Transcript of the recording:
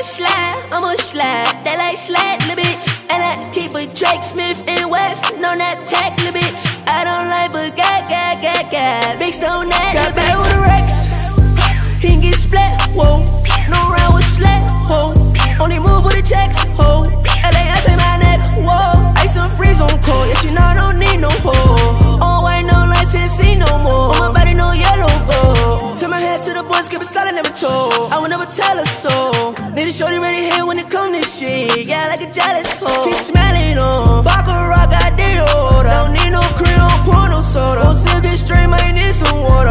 slide, I'ma slide. They like slide, little bitch. And I keep a Drake, Smith, and West. No, not tech, little bitch. I don't like, but God. Big stone that, got back with the Rex. He can get split, whoa. No round with slat, whoa. Only move with the checks, ho. LA, I say my neck, whoa. Ice and freeze on cold, yeah, she know I don't need no hoe. All white, no license, see no more. On my body, no yellow gold. Turn my head to the boys, keep it solid, never told. I would never tell her so. Need a shorty ready here when it come to shit. Yeah, like a jealous hoe. Keep smelling on Baccarat, got the order. Don't need no cream, don't pour no soda. Won't sip this drink, might need some water.